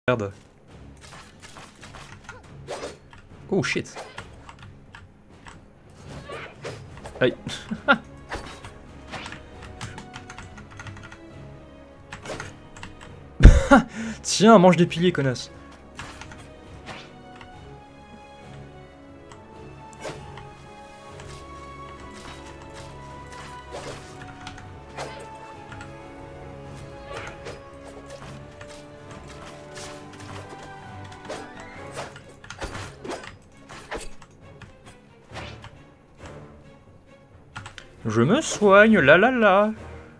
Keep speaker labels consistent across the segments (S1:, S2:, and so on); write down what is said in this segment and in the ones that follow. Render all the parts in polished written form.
S1: Merde. Oh shit. Aïe. Tiens, mange des piliers, connasse. Je me soigne, la la la.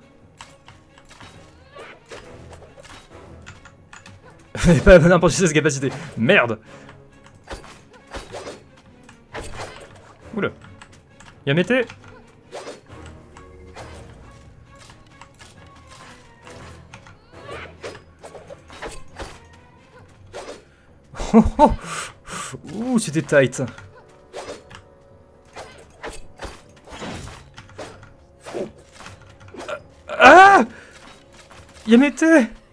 S1: Pas n'importe quelle capacité. Merde. Oula. Yamete. Oh oh. Ouh, c'était tight. Ah! Yamete!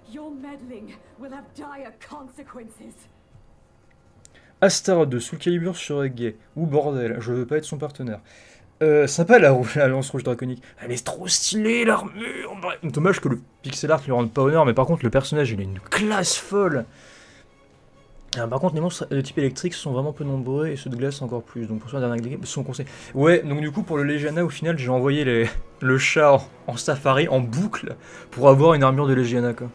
S1: Astaroth de Soul Calibur sur gay. Ou bordel, je veux pas être son partenaire. Sympa la lance rouge draconique. Elle est trop stylée l'armure. Dommage que le pixel art lui rende pas honneur, mais par contre le personnage il a une classe folle. Par contre les monstres de type électrique sont vraiment peu nombreux et ceux de glace encore plus. Donc pour ça la dernière son conseil. Ouais, donc du coup pour le Legiana au final j'ai envoyé le chat en safari en boucle pour avoir une armure de Legiana quoi.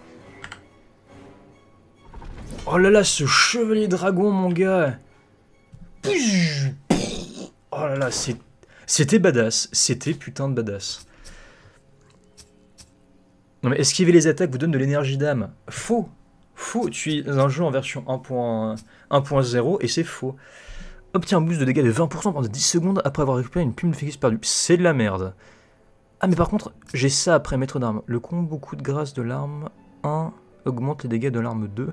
S1: Oh là là, ce chevalier dragon, mon gars. Oh là là, c'était badass. C'était putain de badass. Non mais esquiver les attaques vous donne de l'énergie d'âme. Faux. Faux. Tu es un jeu en version 1.0 et c'est faux. Obtient un boost de dégâts de 20% pendant 10 secondes après avoir récupéré une plume de phénix perdue. C'est de la merde. Ah mais par contre, j'ai ça après maître d'armes. Le combo coup de grâce de l'arme 1 augmente les dégâts de l'arme 2.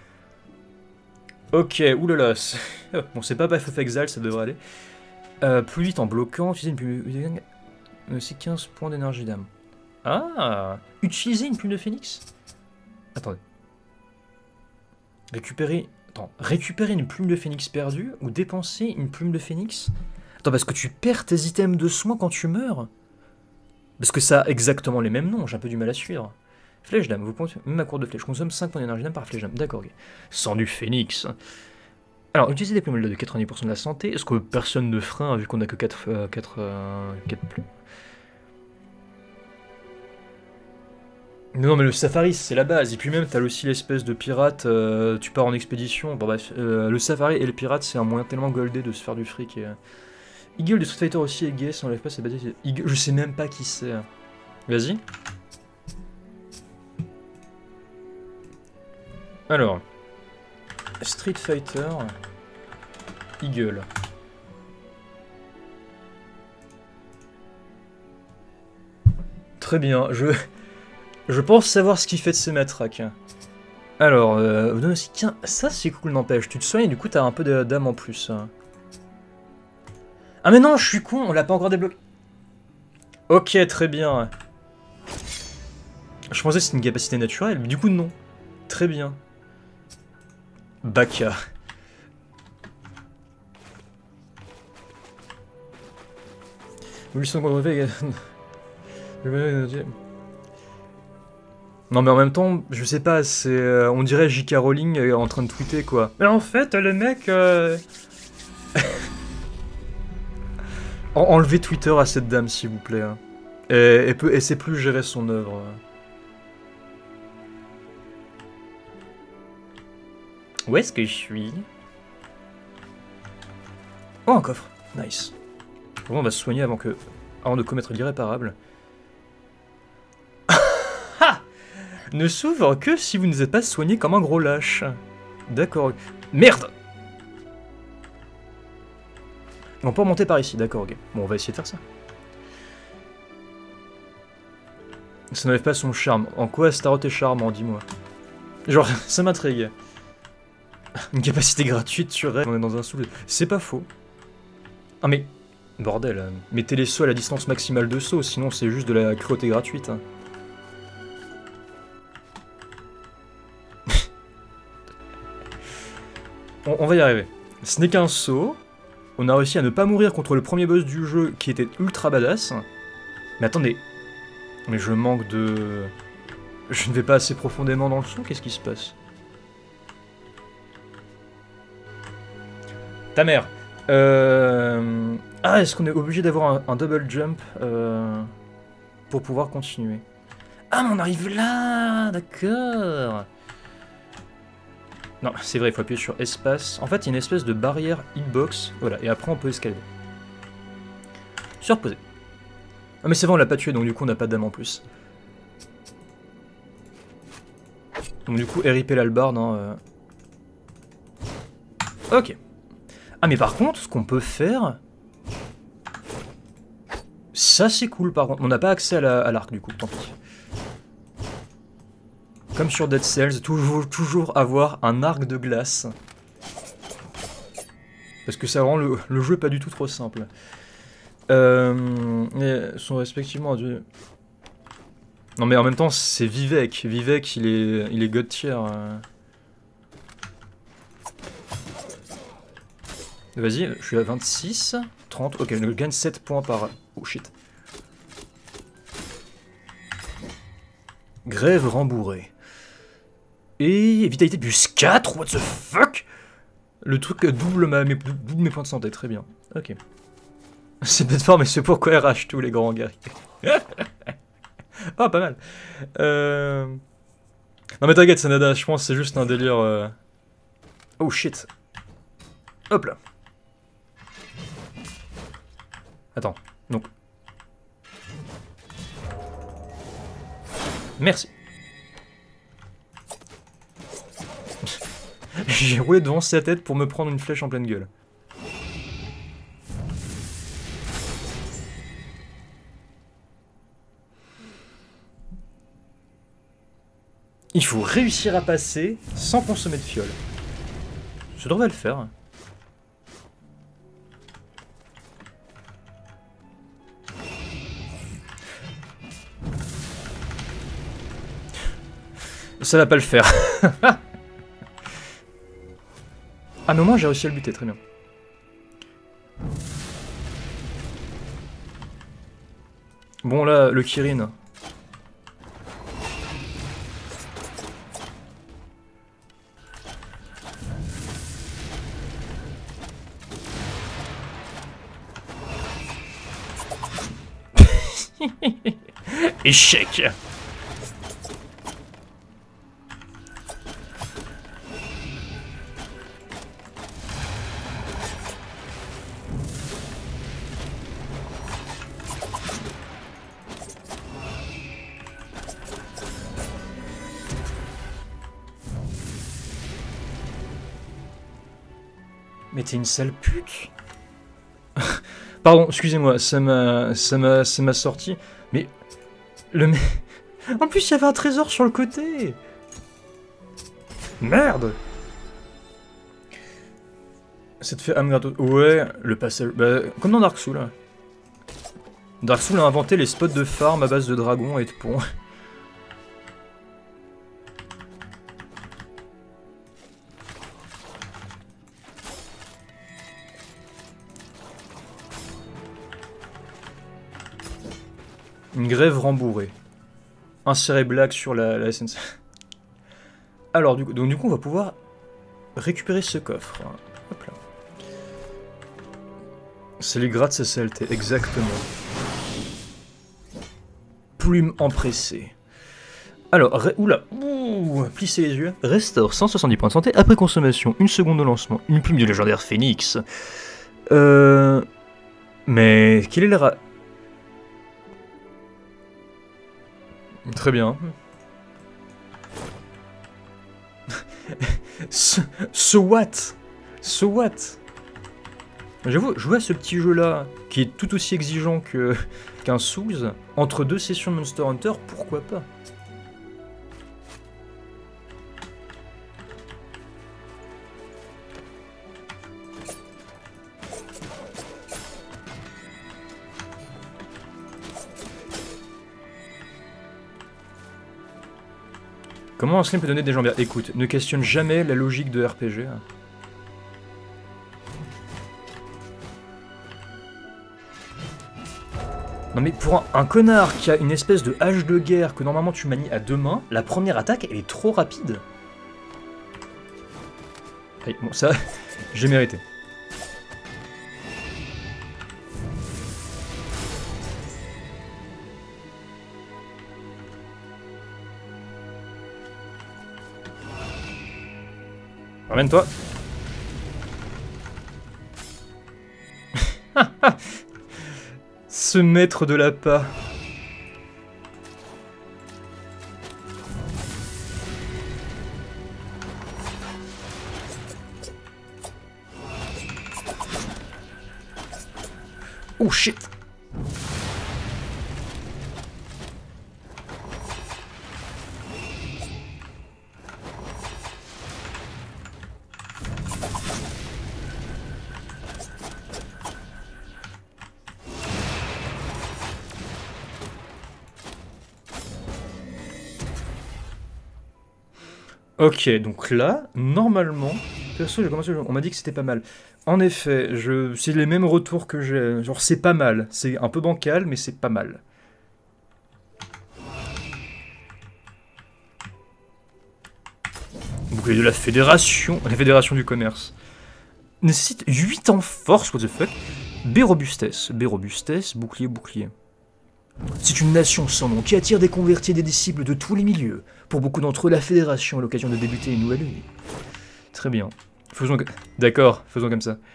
S1: Ok, oulala. Bon, c'est pas Path of Exile, ça devrait aller. Plus vite en bloquant, utiliser une plume de aussi 15 points d'énergie d'âme. Ah! Utiliser une plume de phénix? Attendez. Récupérer une plume de phénix perdue ou dépenser une plume de phénix? Attends, parce que tu perds tes items de soins quand tu meurs? Parce que ça a exactement les mêmes noms, j'ai un peu du mal à suivre. Flèche d'âme, vous pouvez même à court de flèche. Je consomme 5 points d'énergie d'âme par flèche d'âme. D'accord, ok. Sans du phénix. Alors, utiliser des plumes de 90% de la santé. Est-ce que personne ne frein vu qu'on a que 4 plumes? Non, mais le safari, c'est la base. Et puis même, t'as aussi l'espèce de pirate. Tu pars en expédition. Bon, bref, le safari et le pirate, c'est un moyen tellement goldé de se faire du fric. Et, Eagle de Street Fighter aussi est gay. Si on lève pas, c'est bâti. Je sais même pas qui c'est. Vas-y. Alors, Street Fighter, Eagle. Très bien, je pense savoir ce qu'il fait de ces matraques. Alors, vous donne aussi... Tiens, ça c'est cool, n'empêche. Tu te soignes et du coup t'as un peu d'âme en plus. Ah mais non, je suis con, on l'a pas encore débloqué. Ok, très bien. Je pensais que c'était une capacité naturelle, mais du coup non. Très bien. Baka. Non mais en même temps, je sais pas, c'est... on dirait J.K. Rowling en train de tweeter quoi. Mais en fait, le mec... Enlevez Twitter à cette dame s'il vous plaît. Hein. Et sait plus gérer son œuvre. Où est-ce que je suis? Oh, un coffre. Nice. Bon, on va se soigner avant de commettre l'irréparable. Ne s'ouvre que si vous ne vous êtes pas soigné comme un gros lâche. D'accord. Merde! On peut remonter par ici, d'accord, ok. Bon, on va essayer de faire ça. Ça n'enlève pas son charme. En quoi Astaroth est charmant, dis-moi? Genre, ça m'intrigue. Une capacité gratuite sur elle, on est dans un soul. C'est pas faux. Ah mais... Bordel, mettez les sauts à la distance maximale de saut, sinon c'est juste de la cruauté gratuite. Hein. On va y arriver. Ce n'est qu'un saut. On a réussi à ne pas mourir contre le premier boss du jeu qui était ultra badass. Mais attendez. Mais je manque de... Je ne vais pas assez profondément dans le son, qu'est-ce qui se passe? Ta mère. Ah, est-ce qu'on est obligé d'avoir un double jump pour pouvoir continuer? Ah, mais on arrive là. D'accord. Non, c'est vrai, il faut appuyer sur espace. En fait, il y a une espèce de barrière hitbox. Voilà, et après on peut escalader. Surposer. Ah mais c'est vrai, on l'a pas tué, donc du coup on n'a pas d'âme en plus. Donc du coup, RIP l'albarde, hein. Ok. Ah mais par contre, ce qu'on peut faire... Ça c'est cool par contre. On n'a pas accès à l'arc du coup, tant pis. Comme sur Dead Cells, toujours avoir un arc de glace. Parce que ça rend le jeu pas du tout trop simple. Ils sont respectivement à Dieu. Non mais en même temps, c'est Vivek. Vivek, il est god tier. Vas-y, je suis à 26, 30. Ok, je gagne 7 points par... Oh shit. Grève rembourrée. Et vitalité plus 4, what the fuck? Le truc double mes points de santé, très bien. Ok. C'est peut-être fort, mais c'est pourquoi RH tous les grands guerriers. Ah, pas mal. Non mais t'inquiète, Sanada, je pense que c'est juste un délire... Oh shit. Hop là. Attends, donc... Merci. J'ai roulé devant sa tête pour me prendre une flèche en pleine gueule. Il faut réussir à passer sans consommer de fiole. Je devrais le faire. Ça va pas le faire. Ah mais moi j'ai réussi à le buter, très bien. Bon là, le Kirin. Échec. Mais t'es une sale pute. Pardon, excusez-moi, ça m'a sorti. Mais le en plus, il y avait un trésor sur le côté. Merde. Ça te fait âme gratos. Ouais, le passage. Bah, comme dans Dark Souls. Dark Souls a inventé les spots de farm à base de dragons et de ponts. Une grève rembourrée. Insérer blague sur la SNCF. Alors, du coup, on va pouvoir récupérer ce coffre. Hop là. C'est les grades CCLT, exactement. Plume empressée. Alors, oula, plissez les yeux. Restaure 170 points de santé après consommation, 1 seconde de lancement, une plume du légendaire Phoenix. Mais quel est le Très bien. So what? So what? J'avoue, jouer à ce petit jeu-là, qui est tout aussi exigeant qu'un Souls, entre 2 sessions de Monster Hunter, pourquoi pas? Comment un slim peut donner des jambes? Écoute, ne questionne jamais la logique de RPG. Non mais pour un connard qui a une espèce de hache de guerre que normalement tu manies à deux mains, la première attaque elle est trop rapide. Allez, bon ça, j'ai mérité. Ramène-toi. Ce maître de l'appât. Oh shit. Ok, donc là, normalement, perso, j'ai commencé, on m'a dit que c'était pas mal. En effet, c'est les mêmes retours que j'ai. Genre, c'est pas mal. C'est un peu bancal, mais c'est pas mal. Bouclier de la fédération du commerce. Nécessite 8 en force, what the fuck. B robustesse, bouclier. C'est une nation sans nom qui attire des convertis et des disciples de tous les milieux. Pour beaucoup d'entre eux, la fédération est l'occasion de débuter une nouvelle vie. Très bien. D'accord, faisons comme ça.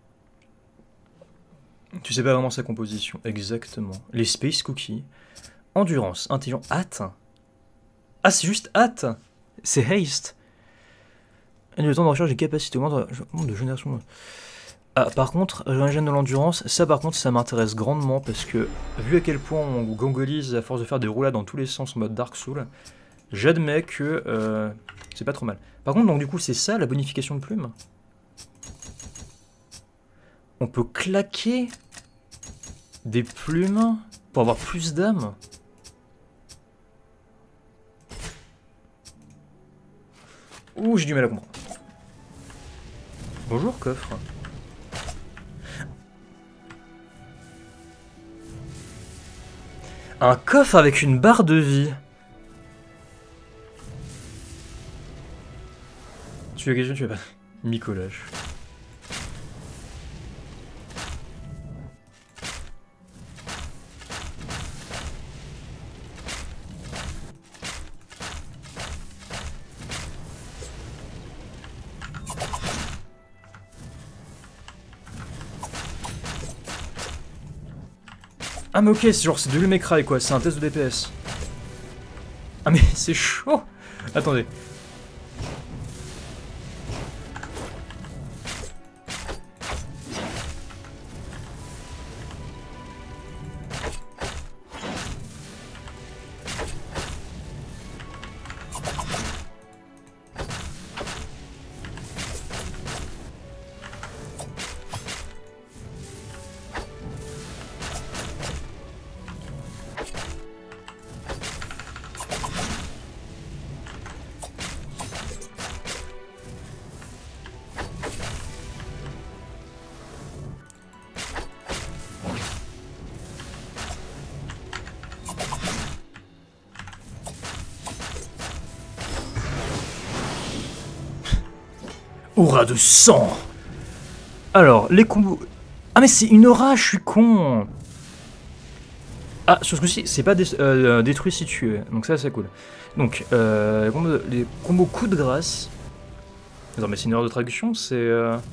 S1: Tu sais pas vraiment sa composition. Exactement. Les Space Cookies. Endurance, intelligence, hâte. Ah, c'est juste hâte. C'est haste. Et le temps de recharge des capacités de génération. Ah, par contre, un gène de l'endurance, ça par contre, ça m'intéresse grandement parce que, vu à quel point on gangolise à force de faire des roulades dans tous les sens en mode Dark Souls, j'admets que c'est pas trop mal. Par contre, donc du coup, c'est ça la bonification de plumes. On peut claquer des plumes pour avoir plus d'âme. Ouh, j'ai du mal à comprendre. Bonjour, coffre. Un coffre avec une barre de vie. Tu as quelque chose, tu veux pas. Micolage. Ah mais ok, c'est genre c'est de l'Umecrae quoi, c'est un test de DPS. Ah mais c'est chaud. Attendez. Aura de sang. Alors, les combos... Ah mais c'est une aura, je suis con. Ah, sur ce coup-ci, c'est pas détruit si tu es. Donc ça, c'est cool. Donc, les combos coup de grâce... Attends, mais c'est une erreur de traduction, c'est...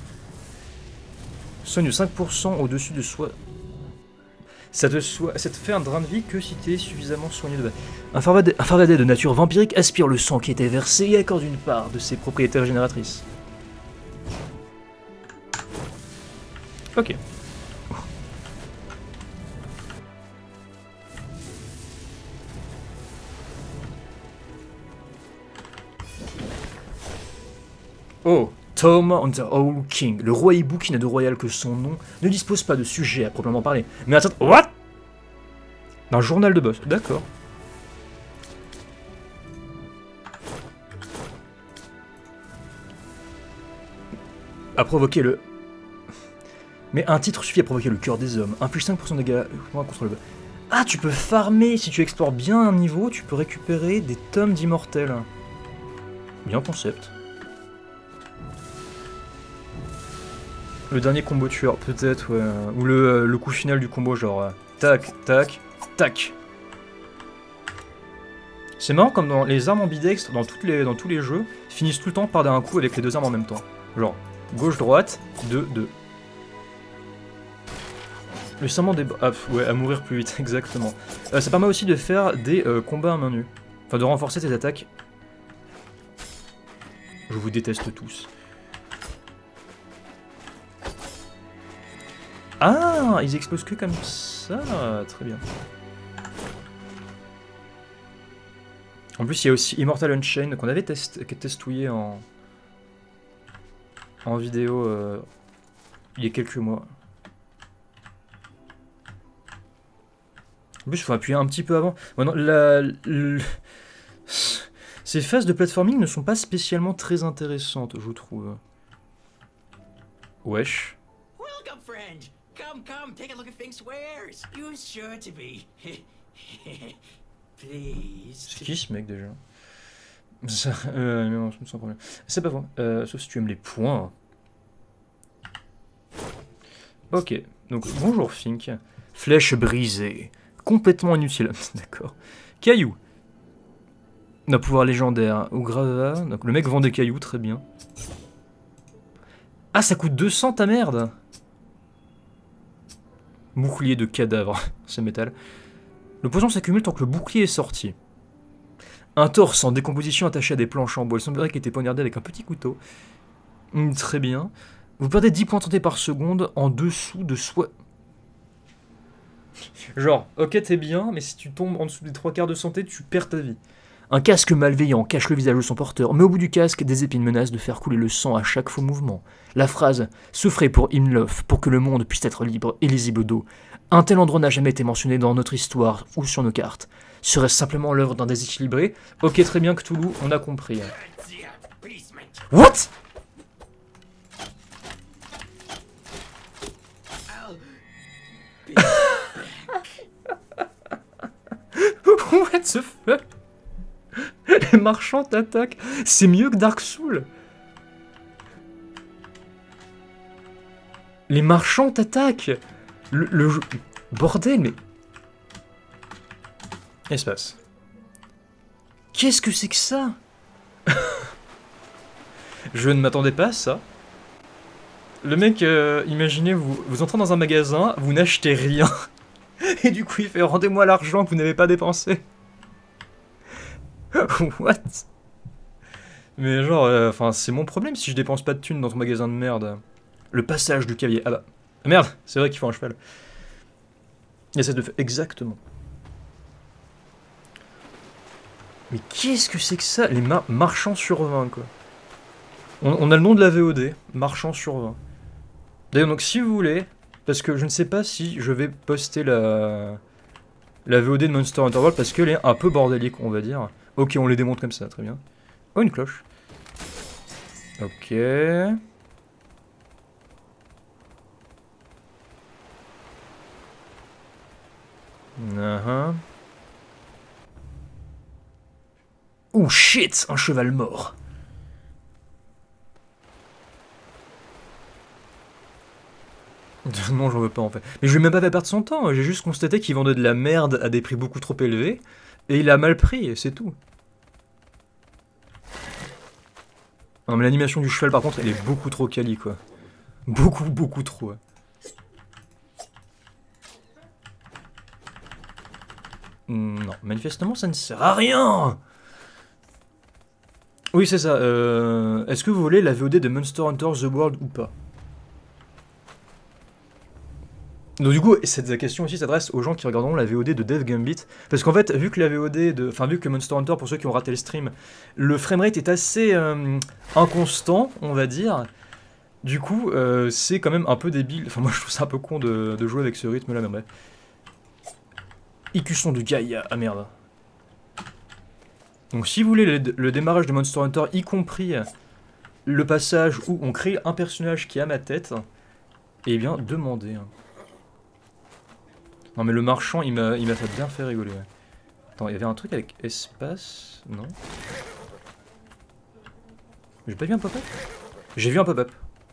S1: Soigne 5% au-dessus de soi... Ça te fait un drain de vie que si t'es suffisamment soigné de base. Un farfadet de nature vampirique aspire le sang qui était versé et accorde une part de ses propriétés régénératrices. Ok. Oh, Tom on the Owl King. Le roi hibou qui n'a de royal que son nom ne dispose pas de sujet à proprement parler. Mais attends, what? D'un journal de boss, d'accord. A provoqué le... Mais un titre suffit à provoquer le cœur des hommes. Inflige 5% de dégâts contre le... Ah, tu peux farmer. Si tu explores bien un niveau, tu peux récupérer des tomes d'immortels. Bien concept. Le dernier combo tueur, peut-être, ouais. Ou le coup final du combo, genre... tac, tac, tac. C'est marrant comme dans les armes ambidextres, dans tous les jeux, finissent tout le temps par un coup avec les deux armes en même temps. Genre, gauche-droite, 2-2. Le serment des... Ah, ouais, à mourir plus vite, exactement. Ça permet aussi de faire des combats à main nue. Enfin, de renforcer tes attaques. Je vous déteste tous. Ah, ils explosent que comme ça. Très bien. En plus, il y a aussi Immortal Unchained qu'on avait testouillé en vidéo il y a quelques mois. En plus, il faut appuyer un petit peu avant. Bon, non, ces phases de platforming ne sont pas spécialement très intéressantes, je trouve. Wesh.
S2: Welcome, friend. Come, take a look at Fink's wares. You're sure to be. Please.
S1: C'est qui ce mec déjà? Ça, non, sans problème. C'est pas vrai. Sauf si tu aimes les points. Ok, donc bonjour Fink. Flèche brisée. Complètement inutile. D'accord. Caillou. Un pouvoir légendaire. Ou grava. Donc le mec vend des cailloux, très bien. Ah, ça coûte 200 ta merde. Bouclier de cadavre. C'est métal. Le poison s'accumule tant que le bouclier est sorti. Un torse en décomposition attaché à des planches en bois. Il semblerait qu'il était poignardé avec un petit couteau. Très bien. Vous perdez 10 points de santé par seconde en dessous de soi. Genre, ok, t'es bien, mais si tu tombes en dessous des 3/4 de santé, tu perds ta vie. Un casque malveillant cache le visage de son porteur, mais au bout du casque, des épines menacent de faire couler le sang à chaque faux mouvement. La phrase « Souffrez pour Imlof, pour que le monde puisse être libre et lisible d'eau », un tel endroit n'a jamais été mentionné dans notre histoire ou sur nos cartes. Serait-ce simplement l'œuvre d'un déséquilibré? Ok, très bien, Cthulhu, on a compris. What? What the fuck? Les marchands t'attaquent. C'est mieux que Dark Souls. Les marchands t'attaquent. Le jeu... Bordel, mais... Espace. Qu'est-ce que c'est que ça? Je ne m'attendais pas à ça. Le mec, imaginez, vous entrez dans un magasin, vous n'achetez rien. Et du coup, il fait « Rendez-moi l'argent que vous n'avez pas dépensé. » What? Mais genre, enfin, c'est mon problème si je dépense pas de thunes dans ton magasin de merde. Le passage du cavalier. Ah bah, merde, c'est vrai qu'il faut un cheval. Il essaie de faire... Exactement. Mais qu'est-ce que c'est que ça? Les marchands sur 20, quoi. On a le nom de la VOD, marchand sur 20. D'ailleurs, donc, si vous voulez, parce que je ne sais pas si je vais poster la VOD de Monster Hunter World, parce qu'elle est un peu bordélique, on va dire. Ok, on les démonte comme ça, très bien. Oh, une cloche. Ok. Oh shit, un cheval mort. Non, j'en veux pas en fait. Mais je lui ai même pas fait perdre son temps, j'ai juste constaté qu'il vendait de la merde à des prix beaucoup trop élevés, et il a mal pris, et c'est tout. Non mais l'animation du cheval par contre, elle est beaucoup trop quali quoi. Beaucoup trop. Ouais. Non, manifestement ça ne sert à rien. Oui c'est ça, est-ce que vous voulez la VOD de Monster Hunter The World ou pas? Donc du coup, cette question aussi s'adresse aux gens qui regarderont la VOD de Dev Gambit, parce qu'en fait, vu que la VOD vu que Monster Hunter, pour ceux qui ont raté le stream, le framerate est assez inconstant, on va dire. Du coup, c'est quand même un peu débile. Enfin, moi, je trouve ça un peu con de jouer avec ce rythme-là, mais bref. Icusson de Gaïa, ah merde. Donc si vous voulez le démarrage de Monster Hunter, y compris le passage où on crée un personnage qui a ma tête, eh bien, demandez. Non mais le marchand, il m'a fait bien fait rigoler. Ouais. Attends, il y avait un truc avec espace... Non. J'ai pas vu un pop-up? J'ai vu un pop-up.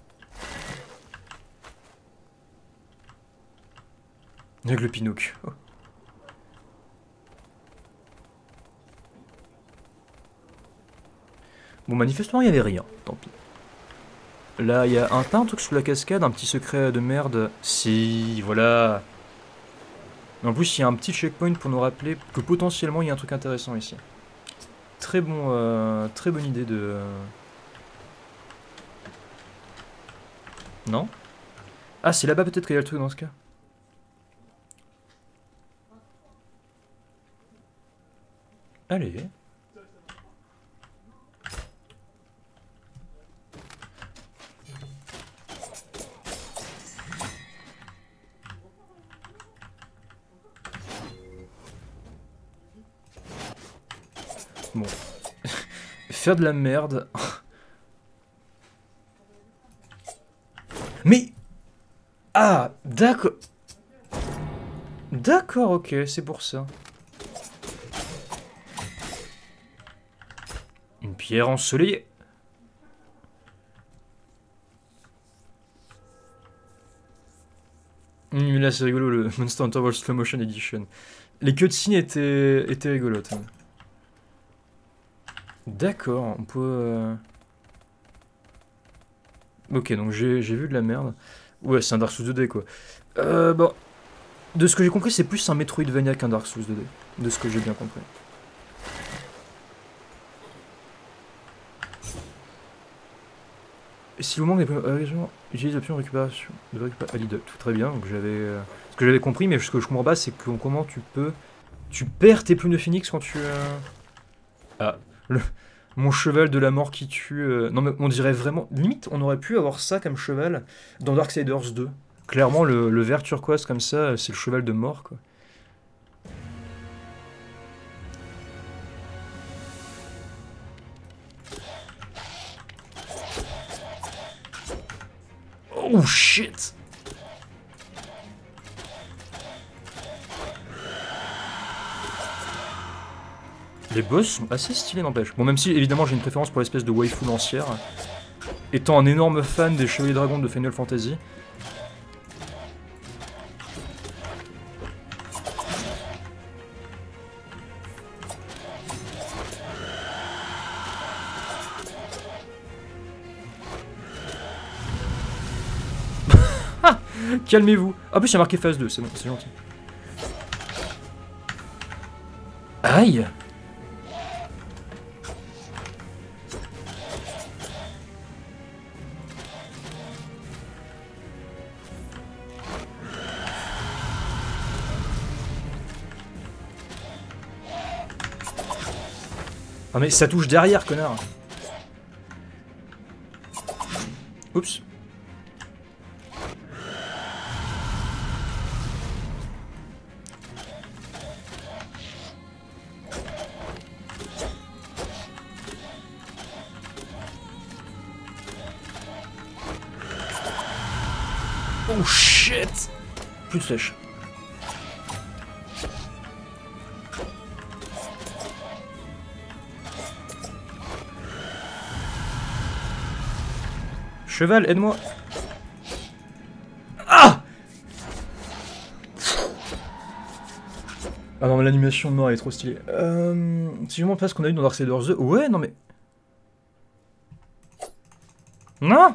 S1: Avec le Pinocchio. Bon, manifestement, il y avait rien. Tant pis. Là, il y a un truc sous la cascade, un petit secret de merde. Si, voilà. En plus, il y a un petit checkpoint pour nous rappeler que potentiellement, il y a un truc intéressant ici. Très bonne idée de... Non? Ah, c'est là-bas peut-être qu'il y a le truc dans ce cas. Allez. Bon. Faire de la merde. Mais... Ah, d'accord. D'accord, ok, c'est pour ça. Une pierre ensoleillée. Là, c'est rigolo, le Monster Hunter World Slow Motion Edition. Les cutscenes étaient rigolotes. Hein. D'accord, on peut... Ok, donc j'ai vu de la merde. Ouais, c'est un Dark Souls 2D, quoi. Bon... De ce que j'ai compris, c'est plus un Metroidvania qu'un Dark Souls 2D. De ce que j'ai bien compris. Et si vous manque des utilise l'option récupération de récupérer lead. Tout très bien, donc j'avais... Ce que j'avais compris, mais ce que je comprends pas, c'est que comment tu peux... Tu perds tes plumes de phoenix quand tu... Ah, mon cheval de la mort qui tue... Non mais on dirait vraiment... Limite, on aurait pu avoir ça comme cheval dans Darksiders 2. Clairement, le vert turquoise comme ça, c'est le cheval de mort, quoi. Oh shit! Les boss sont assez stylés, n'empêche. Bon, même si, évidemment, j'ai une préférence pour l'espèce de waifu lancière. Étant un énorme fan des Chevaliers Dragons de Final Fantasy. Calmez-vous. En plus, il y a marqué phase 2, c'est bon, c'est gentil. Aïe! Ah mais ça touche derrière, connard. Oups. Oh shit! Plus de flèches. Cheval, aide-moi. Ah! Ah non, mais l'animation de mort elle est trop stylée. Si je montre pas ce qu'on a eu dans Darksiders 2. Ouais, non mais. Non!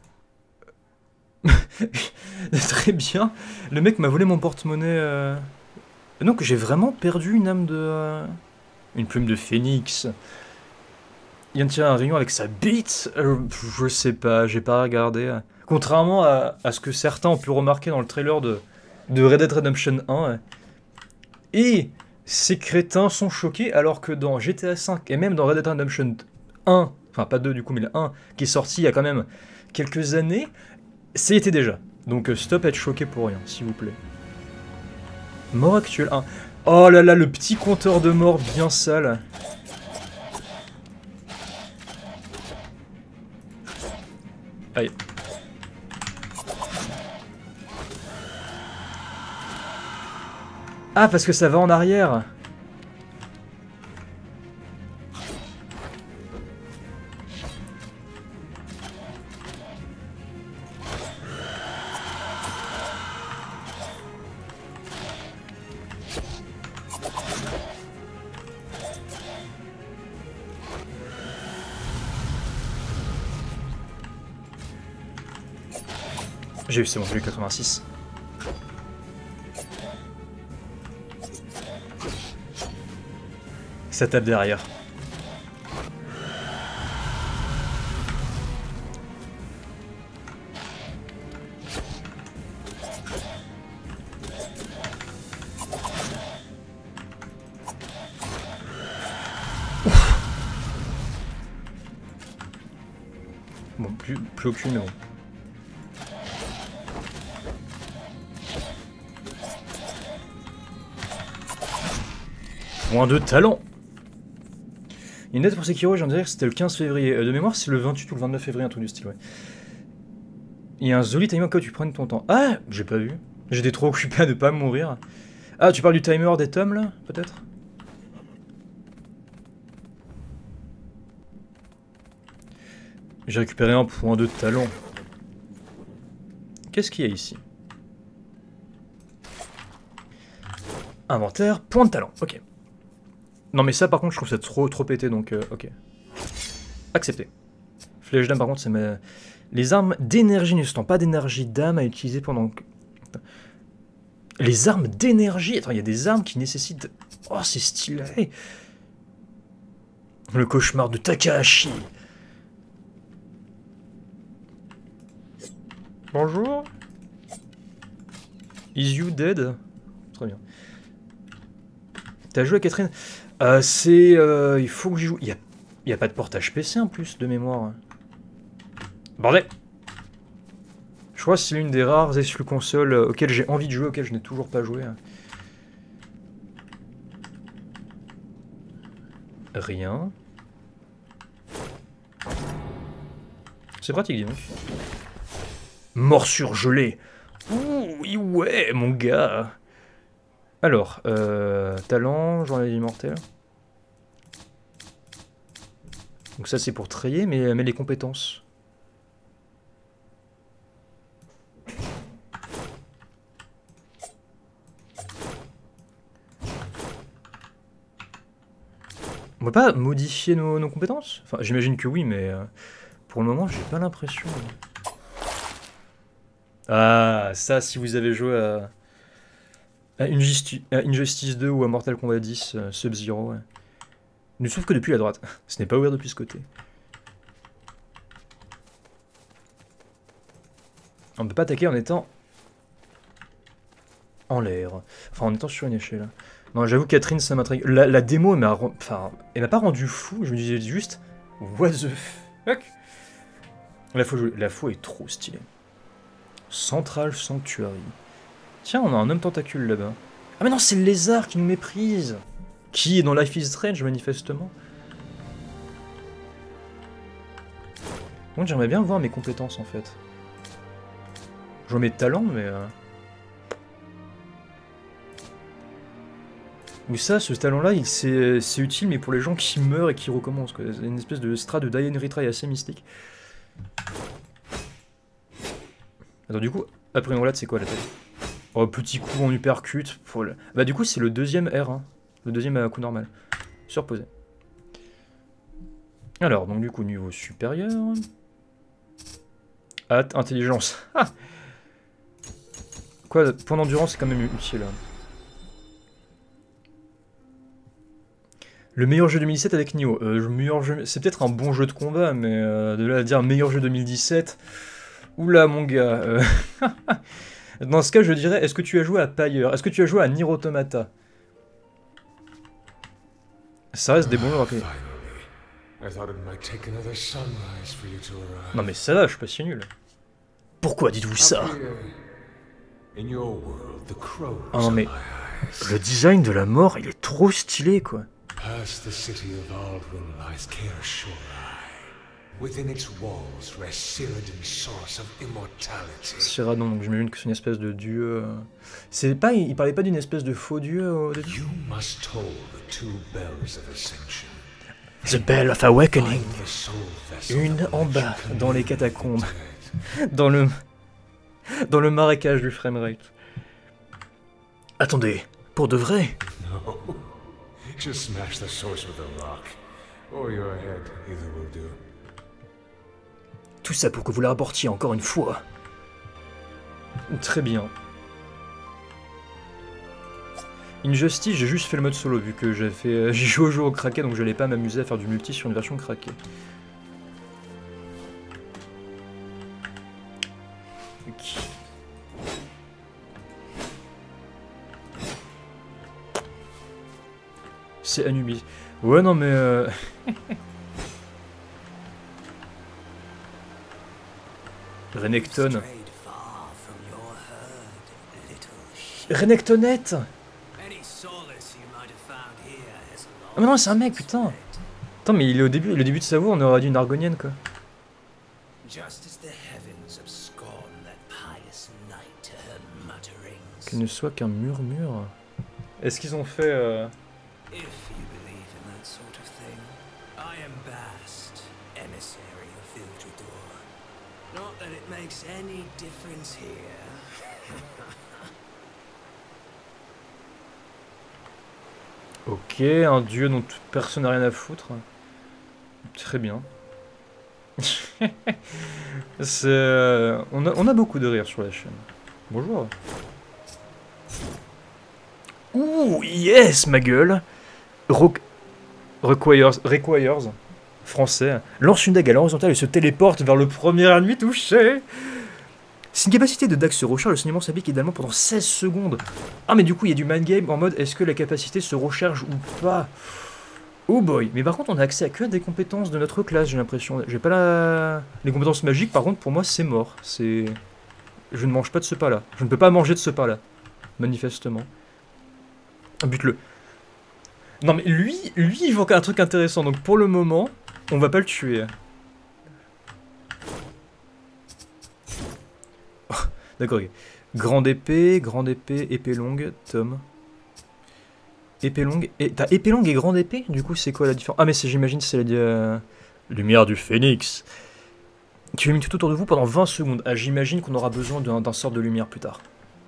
S1: Très bien. Le mec m'a volé mon porte-monnaie. Donc j'ai vraiment perdu une âme de... Une plume de phénix. Il vient de tirer un rayon avec sa bite. Je sais pas, j'ai pas regardé. Contrairement à ce que certains ont pu remarquer dans le trailer de Red Dead Redemption 1. Et ces crétins sont choqués alors que dans GTA V et même dans Red Dead Redemption 1, enfin pas 2 du coup mais le 1, qui est sorti il y a quand même quelques années, ça y était déjà. Donc stop à être choqué pour rien, s'il vous plaît. Mort actuelle 1. Oh là là, le petit compteur de mort bien sale. Aïe. Ah, parce que ça va en arrière. J'ai eu, c'est bon, j'ai eu 86. Ça tape derrière. Bon, plus aucune, mais bon. Moins de talent. Il y a une date pour Sekiro, j'en dirais que c'était le 15 février. De mémoire, c'est le 28 ou le 29 février, un truc du style, ouais. Il y a un joli timer quand tu prennes ton temps. Ah, j'ai pas vu. J'étais trop occupé à ne pas mourir. Ah, tu parles du timer des tomes, là, peut-être? J'ai récupéré un point de talent. Qu'est-ce qu'il y a ici? Inventaire, point de talent, ok. Non mais ça par contre je trouve ça trop pété donc ok. Accepté. Flèche d'âme par contre c'est ma... Les armes d'énergie ne sont pas d'énergie d'âme à utiliser pendant... Les armes d'énergie. Attends, il y a des armes qui nécessitent... Oh c'est stylé. Le cauchemar de Takahashi. Bonjour. Is you dead? Très bien. T'as joué à Catherine? Il faut que j'y joue. Il y a pas de portage PC en plus, de mémoire. Bordel! Je crois que c'est l'une des rares exclus consoles auxquelles j'ai envie de jouer, auxquelles je n'ai toujours pas joué. Rien. C'est pratique, dis donc. Morsure gelée. Ouh, oui, ouais, mon gars. Alors, talent, journal immortel. Donc ça c'est pour trayer, mais les compétences. On peut pas modifier nos compétences? Enfin, j'imagine que oui, mais pour le moment, j'ai pas l'impression. Ah, ça, si vous avez joué à Injustice 2 ou à Mortal Kombat 10, Sub-Zero, ouais. Ne s'ouvre que depuis la droite. Ce n'est pas ouvert depuis ce côté. On ne peut pas attaquer en étant en l'air. Enfin, en étant sur une échelle. Non, j'avoue, Catherine, ça m'intrigue. La démo, elle m'a pas rendu fou. Je me disais juste, what the fuck? La faux est trop stylée. Central Sanctuary. Tiens, on a un homme tentacule là-bas. Ah mais non, c'est le lézard qui nous méprise. Qui est dans Life is Strange, manifestement. Donc j'aimerais bien voir mes compétences, en fait. Je vois mes talents, mais... Oui, ça, ce talent-là, c'est utile, mais pour les gens qui meurent et qui recommencent, quoi. C'est une espèce de strat de die and retry assez mystique. Attends, du coup, après une roulade, c'est quoi la tête? Oh, petit coup en uppercut. Pour le... Bah, du coup, c'est le deuxième R, hein. Le deuxième coup normal. Surposé. Alors, donc, du coup, niveau supérieur. Intelligence. Ah, quoi, point d'endurance, c'est quand même utile. Le meilleur jeu 2017 avec Nioh. C'est peut-être un bon jeu de combat, mais de là à dire meilleur jeu 2017. Oula, mon gars. Dans ce cas, je dirais, est-ce que tu as joué à Pyre? Est-ce que tu as joué à Nier Automata? Ça reste des bons jeux rapides. Non mais ça va, je suis pas si nul. Pourquoi dites-vous ça? Oh non mais... Le design de la mort, il est trop stylé, quoi.
S3: Within its walls rests Cyrodiil's source of immortality.
S1: Cyrano, donc j'imagine que c'est une espèce de dieu. C'est pas, il parlait pas d'une espèce de faux dieu au début.
S3: You must toll the 2 bells of ascension.
S1: The Bell of Awakening.
S3: Find the soul vessel
S1: Une
S3: that
S1: en
S3: will
S1: bas,
S3: let you
S1: dans les
S3: connect
S1: catacombes,
S3: to it.
S1: dans le marécage du framerate. Attendez, pour de vrai?
S3: No. Just smash the source with a rock. Or your head, either will do.
S1: Tout ça pour que vous la rapportiez encore une fois. Très bien. Injustice, j'ai juste fait le mode solo vu que j'ai joué au jeu au craqué, donc je n'allais pas m'amuser à faire du multi sur une version craquée. Ok. C'est Anubis. Ouais, non, mais... Renekton.
S2: Strayed far from your herd, little sheep.
S1: Renektonette.
S2: Any solace you might have found here has
S1: Ah mais non,
S2: long
S1: c'est un mec,
S2: since
S1: putain.
S2: fled.
S1: Attends, mais il est au début de sa voix, on aurait dit une argonienne, quoi.
S2: Just as the heavens have scorned that pious night to her mutterings.
S1: Qu'il ne soit qu'un murmure. Est-ce qu'ils ont fait...
S2: If you believe in that sort of thing, I am Bast, emissary of Vildredor. Not that it makes any difference here.
S1: Ok, un dieu dont personne n'a rien à foutre. Très bien. C'est... On a beaucoup de rire sur la chaîne. Bonjour. Ouh, yes, ma gueule. Requires, français. Lance une dague à l'horizontale et se téléporte vers le premier ennemi touché. C'est une capacité de dague se recharge, le saignement s'applique également pendant 16 secondes. Ah mais du coup il y a du mind game en mode est-ce que la capacité se recharge ou pas. Oh boy. Mais par contre on a accès à que à des compétences de notre classe, j'ai l'impression. J'ai pas les compétences magiques, par contre pour moi c'est mort. C'est... Je ne mange pas de ce pas-là. Je ne peux pas manger de ce pas-là. Manifestement. Bute-le. Non mais lui il voit un truc intéressant, donc pour le moment, on va pas le tuer. Oh, d'accord, ok. Grande épée, épée longue, Tom. Épée longue, et t'as épée longue et grande épée? Du coup c'est quoi la différence? Ah mais j'imagine c'est la lumière du phénix. Qui illumine tout autour de vous pendant 20 secondes. Ah j'imagine qu'on aura besoin d'un sort de lumière plus tard.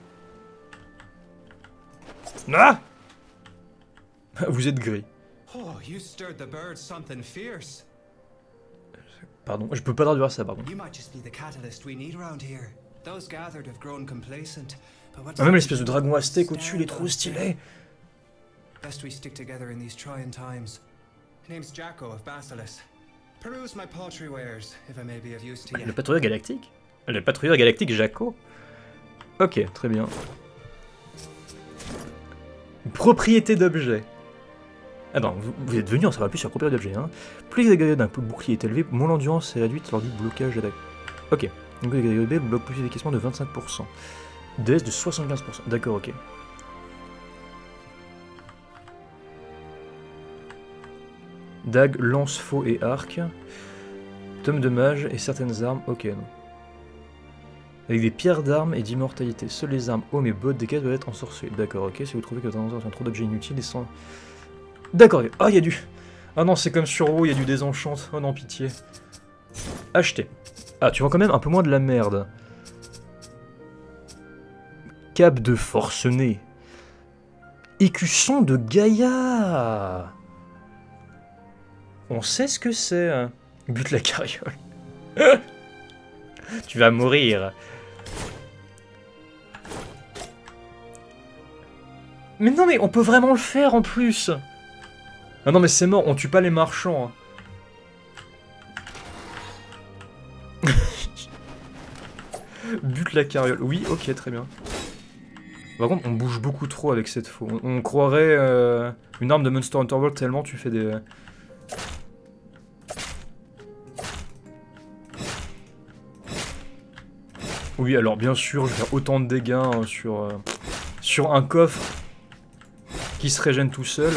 S1: Ah! Vous êtes gris.
S4: Oh, you stirred the birds something fierce.
S1: Pardon, je peux pas traduire ça, pardon.
S4: You might just be the catalyst we need around here. Those gathered have grown complacent. But what's
S1: Ah, même l'espèce de dragon aztèque au-dessus, il est trop stylé.
S4: Best we stick together in these trying times. Name's Jacko of Basilis. Peruse my paltry wares, if I may be of use to you.
S1: Le patrouilleur galactique? Le patrouilleur galactique Jaco? Ok, très bien. Propriété d'objet. Ah non, vous êtes venu en savoir plus sur la propriété d'objet. Hein. Plus les dégâts d'un bouclier est élevé, moins l'endurance est réduite lors du blocage d'attaque. Ok. Donc les dégâts B bloquent plus efficacement de 25%. DS de 75%. D'accord, ok. Dague, lance, faux et arc. Tome de mage et certaines armes. Ok, non. Avec des pierres d'armes et d'immortalité. Seules les armes, hommes et bottes des caisses doivent être ensorcelées. D'accord, ok. Si vous trouvez que votre invention a trop d'objets inutiles et sans... D'accord, ok. Ah, il y a du... Ah non, c'est comme sur WoW, il y a du désenchant. Oh non, pitié. Acheter. Ah, tu vends quand même un peu moins de la merde. Cap de forcené. Écusson de Gaïa. On sait ce que c'est. Hein. Bute la carriole. Tu vas mourir. Mais non, mais on peut vraiment le faire en plus. Ah non, mais c'est mort, on tue pas les marchands. Hein. Bute la carriole. Oui, ok, très bien. Par contre, on bouge beaucoup trop avec cette faux. On croirait une arme de Monster Hunter World tellement tu fais des... Oui, alors bien sûr, je vais faire autant de dégâts hein, sur un coffre qui se régène tout seul.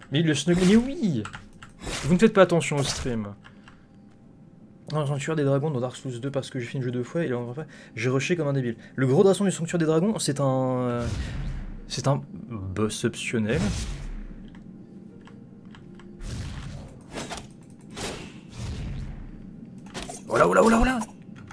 S1: Mais le Snuggly, mais oui! Vous ne faites pas attention au stream. Non, sanctuaire des dragons dans Dark Souls 2 parce que j'ai fini le jeu 2 fois et j'ai rushé comme un débile. Le gros drasson du sanctuaire des dragons, c'est un... c'est un boss optionnel. Oh là, oh là, oh là, oh là!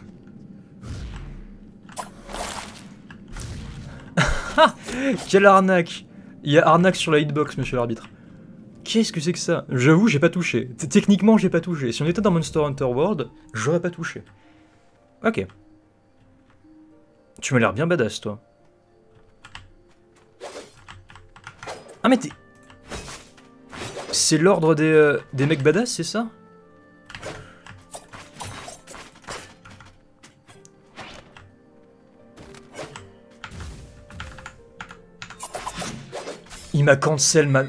S1: Quelle arnaque! Il y a arnaque sur la hitbox, monsieur l'arbitre. Qu'est-ce que c'est que ça? J'avoue, j'ai pas touché. Techniquement, j'ai pas touché. Si on était dans Monster Hunter World, j'aurais pas touché. Ok. Tu m'as l'air bien badass, toi. Ah, mais t'es... C'est l'ordre des mecs badass, c'est ça? Il m'a cancel ma...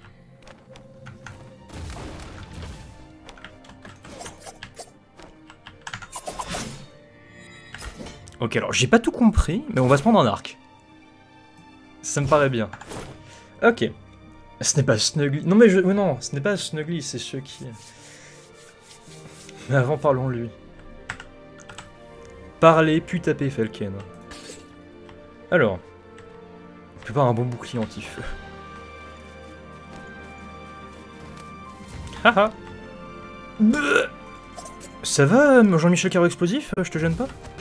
S1: Ok, alors j'ai pas tout compris, mais on va se prendre un arc. Ça me paraît bien. Ok. Ce n'est pas Snuggly. Non mais je... non, ce n'est pas Snuggly, c'est ceux qui... Mais avant, parlons-lui. Parler, puis taper Falken. Alors. On peut pas un bon bouclier anti-feu. Haha. Ça va, Jean-Michel Caro explosif? Je te gêne pas?